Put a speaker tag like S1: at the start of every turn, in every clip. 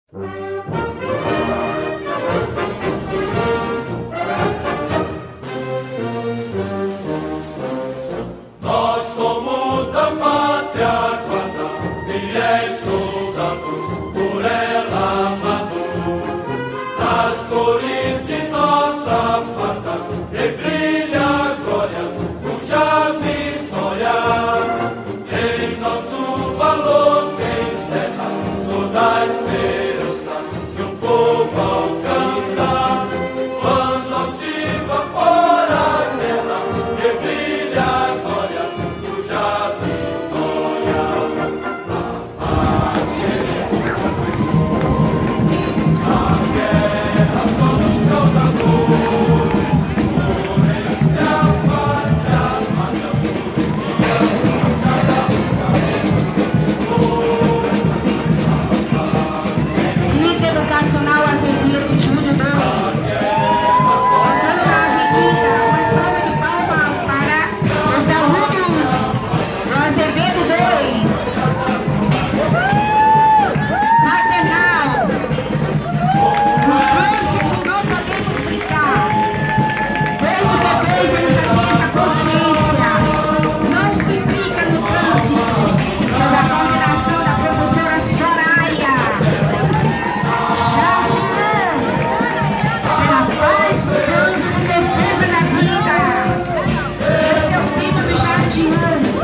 S1: Nós somos da pátria guarda, fiéis soldados, por ela amamos. Nas cores de nossa farda, rebrilha a glória, cuja vitória em nosso valor se encerra toda a esperança que o povo alcança. Quando altiva fora a guerra, rebrilha a glória, cuja vitória a guerra somos causadores, porém se a pátria
S2: Centro Educacional Azevedo Júnior 2. Passando na avenida, uma salva de palmas para os alunos do Azevedo 2. Maternal. No trânsito não podemos brincar. Desde bebês eles já têm essa consciência. Não se brinca no trânsito. Sob a coordenação da professora Soraya. Jardim, pela paz do trânsito e defesa da vida. Esse é o tema do Jardim.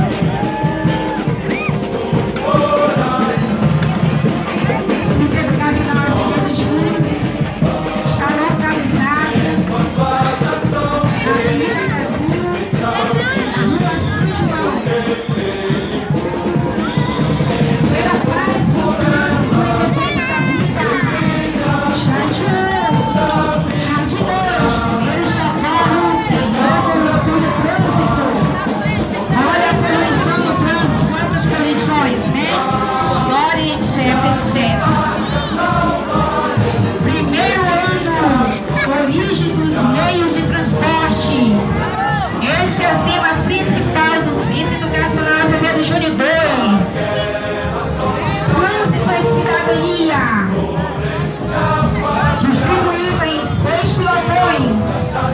S2: Centro Educacional Azevedo Júnior está localizado na Avenida Brasil, na Rua São João. Pela paz do trânsito e defesa da vida. Jardim 2, pelo socorro, evolução do trânsito. Olha a poluição do trânsito, quantas poluições, né? Sonora e etc. Primeiro ano, origem dos meios de transporte. Esse é o tema principal do Centro Educacional Azevedo Júnior 2. Trânsito e cidadania. Distribuído em 6 pilotões.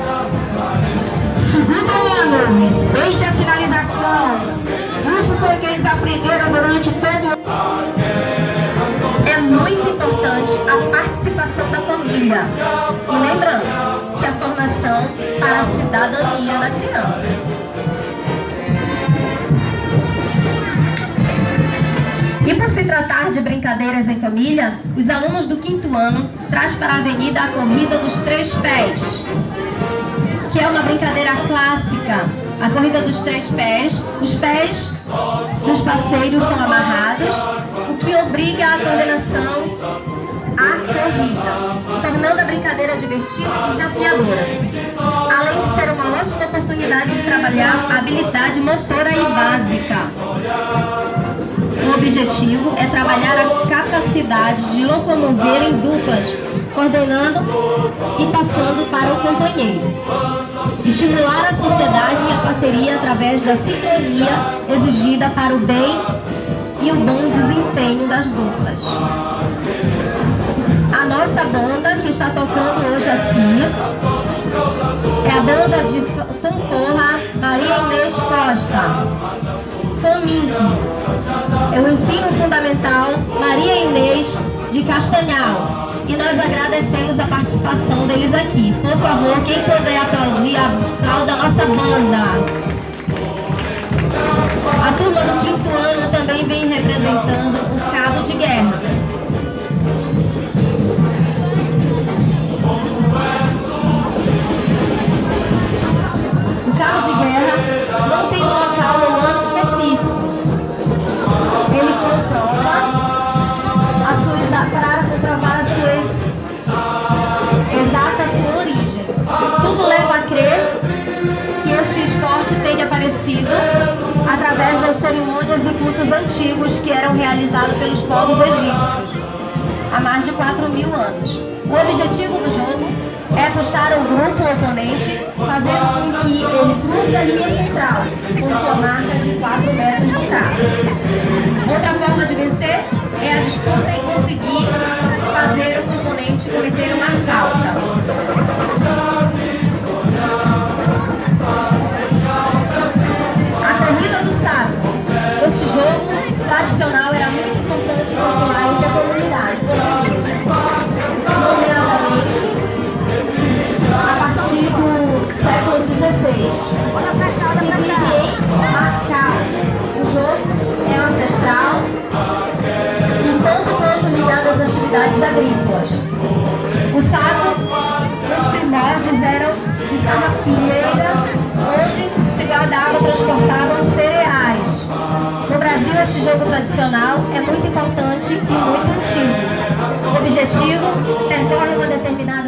S2: Segundo ano, respeite a sinalização. Isso foi o que eles aprenderam durante todo o ano.
S3: É muito importante a participação da família. E lembrando que a formação para a cidadania da criança. E por se tratar de brincadeiras em família, os alunos do 5º ano trazem para a avenida a corrida dos 3 pés, que é uma brincadeira clássica. A corrida dos 3 pés, os pés dos parceiros são amarrados, o que obriga a coordenação à corrida, tornando a brincadeira divertida e desafiadora, além de ser uma ótima oportunidade de trabalhar a habilidade motora e básica. O objetivo é trabalhar a capacidade de locomover em duplas, coordenando e passando para o companheiro. Estimular a sociedade e a parceria através da sincronia exigida para o bem e o bom desempenho das duplas. A nossa banda que está tocando hoje aqui é a banda de Fanforra Maria Inês Costa. FAMINC. É o Ensino Fundamental Maria Inês de Castanhal. E nós agradecemos a participação deles aqui. Por favor, quem puder aplaudir, aplauda a nossa banda. A turma do 5º ano também vem representando o cabo de guerra. O cabo de guerra não tem um local ou ano específico. Ele comprova para comprovar a sua exata origem. Tudo leva a crer que este esporte tenha aparecido através das cerimônias e cultos antigos que eram realizados pelos povos egípcios há mais de 4.000 anos. O objetivo do jogo é puxar o grupo oponente, fazendo com que ele cruze a linha central, com sua marca de 4 metros de traço. Outra forma de vencer é a disputa em conseguir e ter uma flauta. A corrida do saco. Este jogo tradicional era muito importante e popular entre a comunidade. Nomeadamente, a partir do século XVI. Ninguém marcar o jogo é ancestral e tanto quanto ligado às atividades agrícolas. O saco, nos primórdios, eram de sarrafilheira, onde se guardavam, transportavam cereais. No Brasil, este jogo tradicional é muito importante e muito antigo. O objetivo percorre uma determinada